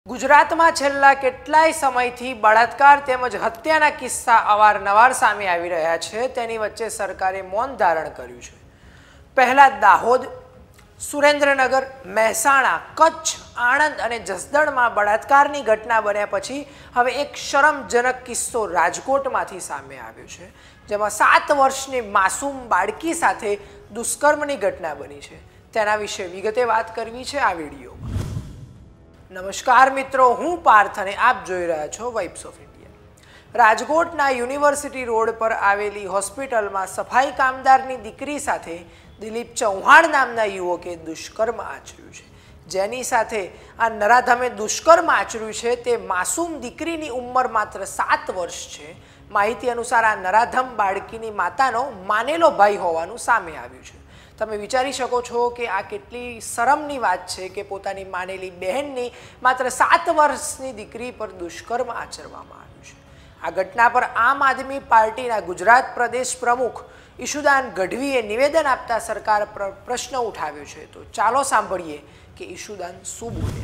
गुजरात में छेल्ला केटलाय समयथी बलात्कार तेमज हत्याना किस्सा अवारनवार सामे आवी रह्या छे। तेनी वच्चे सरकारे मौन धारण कर्युं छे। पहला दाहोद, सुरेन्द्रनगर, महेसाणा, कच्छ, आणंद अने जसदण में बलात्कारनी घटना बन्या पछी हवे एक शरमजनक किस्सो राजकोटमांथी सामे आव्यो छे, जेमां 7 वर्षनी मासूम बाळकी साथे दुष्कर्मनी घटना बनी छे। तेना विषे विगते वात करवी छे आ विडियोमां। नमस्कार मित्रों, हूँ पार्थ अने आप जोई रह्या छो वाइब्स ऑफ इंडिया। राजकोटना यूनिवर्सिटी रोड पर आवेली होस्पिटल में सफाई कामदारनी दीकरी साथे दिलीप चौहान नामना युवके दुष्कर्म आचर्युं छे। जेनी साथे आ नराधमे दुष्कर्म आचर्युं छे ते मासूम दीकरीनी उंमर मात्र 7 वर्ष छे। माहिती अनुसार आ नराधम बाळकीनी मातानो मानेलो भाई होवानुं सामे आव्युं छे। તમે વિચારી શકો છો કે આ કેટલી શરમની વાત છે કે પોતાની માનેલી બહેનની માત્ર 7 વર્ષની દીકરી પર દુષ્કર્મ આચરવામાં આવ્યું છે। આ ઘટના પર આમ આદમી પાર્ટીના ગુજરાત પ્રદેશ પ્રમુખ ઈશુદાન ગઢવીએ નિવેદન આપતા સરકાર પર પ્રશ્ન ઉઠાવ્યો છે। તો ચાલો સાંભળીએ કે ઈશુદાન શું બોલ્યા।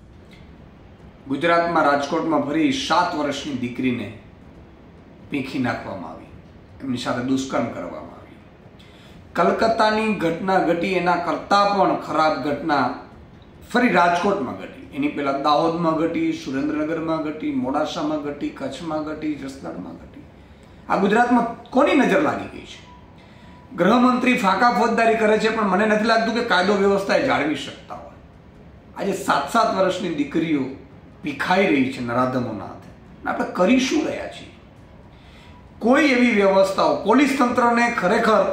ગુજરાતમાં રાજકોટમાં ફરી 7 વર્ષની દીકરીને પીખી નાખવામાં આવી, એમની સાથે દુષ્કર્મ કરવામાં આવ્યું। कलकत्तानी घटना घटी एना करता पण खराब घटना फरी राजकोट में घटी। एनी पहला दाहोद में घटी, सुरेन्द्रनगर में घटी, मोडासा में घटी, कच्छ में घटी, जसदण में घटी। आ गुजरात में कोनी नजर लागी गई है? गृहमंत्री फाका फौजदारी करे छे, पण मने नथी लागतुं के कायदो व्यवस्था जाळवी शकता होय। आज 7-7 वर्षनी दीकरीओ पीखाई रही है नराधमोना हाथे। आपणे करी शुं रह्या छीए? कोई एवी व्यवस्थाओ पोलीस तंत्रने खरेखर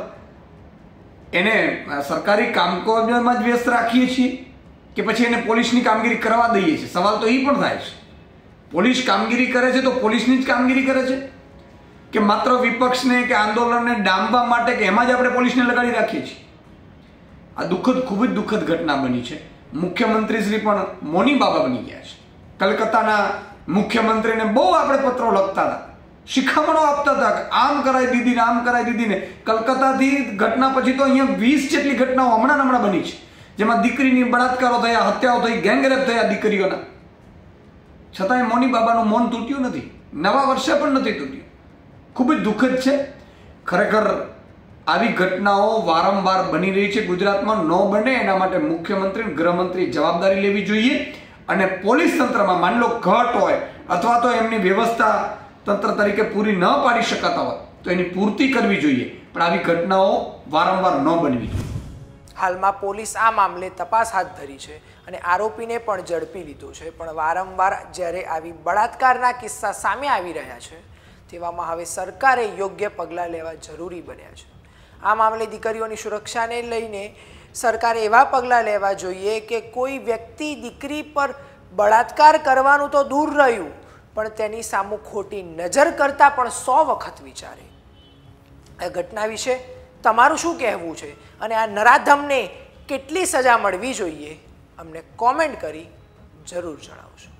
एने सरकारी कामकाजमां ज व्यस्त राखीए छीए के पछी एने पोलीसनी कामगीरी करवा दईए छीए? सवाल तो ई पण थाय छे। पोलीस कामगीरी करे छे तो पोलीसनी ज कामगीरी करे छे के मात्र विपक्षने के आंदोलनने डामवा माटे के एमां ज आपणे पोलीसने लगाड़ी राखीए छीए? आ दुःखद, खूब ज दुःखद घटना बनी छे। मुख्यमंत्री श्री पण मौनी बाबा बनी गया छे। कलकत्ताना मुख्यमंत्रीने बहु आपणे पત્રો लखता हता, शिखामणो आपता था कि आम कराई दीदी ने, आम कराई दीदी ने। कलकत्ता थी घटना पछी तो अहींया 20 जेटली घटनाओं हमणां बनी छे, जेमां दीकरीनी बलात्कारो थया, हत्याओ थई, गैंगरेप थया दीकरीओना। छतांय मौनी बाबानुं मौन तूट्युं नथी, नवा वर्षे पण नथी तूट्युं। खूब ज दुःखद छे। खरेखर आवी घटनाओं वारंवार बनी रही छे गुजरातमां। न बने एना माटे मुख्यमंत्री, गृहमंत्री जवाबदारी लेवी जोईए अने पोलीस तंत्रमां मान लो घट होय अथवा तो एमनी व्यवस्था तंत्र तरीके पूरी न पाड़ी शकाता हो तो एनी पूर्ति करवी जोईए, पण आवी घटनाओं वारंवार न बनवी जोईए। हालमां पोलीस आ मामले तपास हाथ धरी छे अने आरोपीने पण झड़पी लीधो छे। पण वारंवार ज्यारे आवी बलात्कारना किस्सा सामे आवी रह्या छे तेवामां हवे सरकारे योग्य पगलां लेवा जरूरी बन्या छे। आ मामले दीकरीओनी सुरक्षाने लईने सरकारे एवा पगलां लेवा जोईए के कोई व्यक्ति दीकरी पर बलात्कार करवानुं तो दूर रह्युं पण तेनी सामु खोटी नजर करता पण 100 वखत विचारे। आ घटना विषे तमारुं शुं कहेवुं छे अने आ नराधमने केटली सजा मळवी जोईए? अमने कॉमेंट करी जरूर जणावशो।